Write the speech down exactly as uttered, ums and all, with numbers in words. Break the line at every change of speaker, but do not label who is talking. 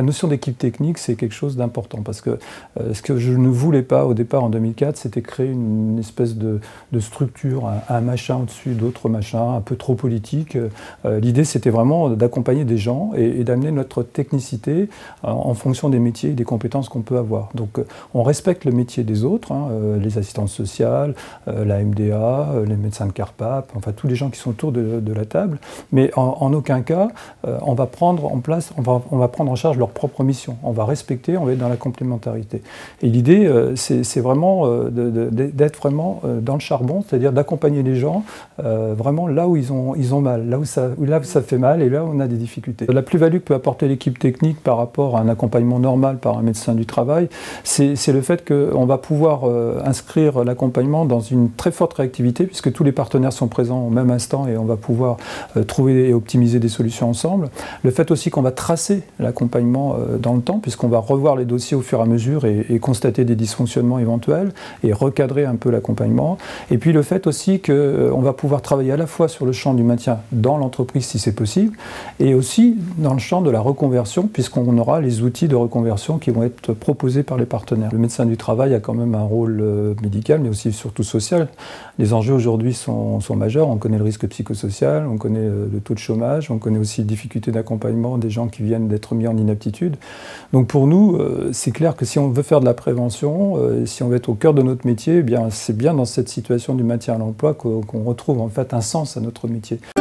notion d'équipe technique, c'est quelque chose d'important parce que euh, ce que je ne voulais pas au départ en deux mille quatre, c'était créer une, une espèce de, de structure, un, un machin au-dessus d'autres machins, un peu trop politique. Euh, L'idée, c'était vraiment d'accompagner des gens et, et d'amener notre technicité euh, en fonction des métiers et des compétences qu'on peut avoir. Donc, euh, on respecte le métier des autres, hein, euh, les assistantes sociales, euh, la M D A, euh, les médecins de CARPAP, enfin tous les gens qui sont autour de, de la table, mais en, en aucun cas, euh, on va prendre en place, on va, on va prendre en charge leur propre mission. On va respecter, on va être dans la complémentarité. Et l'idée, euh, c'est vraiment euh, d'être vraiment euh, dans le charbon, c'est-à-dire d'accompagner les gens euh, vraiment là où ils ont, ils ont mal, là où, ça, là où ça fait mal et là où on a des difficultés. La plus-value que peut apporter l'équipe technique par rapport à un accompagnement normal par un médecin du travail, c'est le fait qu'on va pouvoir euh, inscrire l'accompagnement dans une très forte réactivité puisque tous les partenaires sont présents au même instant et on va pouvoir euh, trouver et optimiser des solutions ensemble. Le fait aussi qu'on va tracer l'accompagnement euh, dans le temps puisqu'on va revoir les dossiers au fur et à mesure et, et constater des dysfonctionnements éventuels et recadrer un peu l'accompagnement. Et puis le fait aussi qu'on euh, va pouvoir travailler à la fois sur le champ du maintien dans l'entreprise si c'est possible et aussi dans le champ de la reconversion puisqu'on aura les outils de reconversion qui vont être proposés par les partenaires. Le médecin du travail a quand même un rôle euh, médical mais aussi surtout social. Les enjeux aujourd'hui sont, sont majeurs, on connaît le risque psychosocial, on connaît euh, le taux de chômage, on connaît aussi les difficultés d'accompagnement des gens qui viennent d'être mis en inaptitude. Donc pour nous, euh, c'est clair que si on veut faire de la prévention, euh, si on veut être au cœur de notre métier, eh bien c'est bien dans cette situation du maintien à l'emploi qu'on qu'on retrouve en fait un sens à notre métier.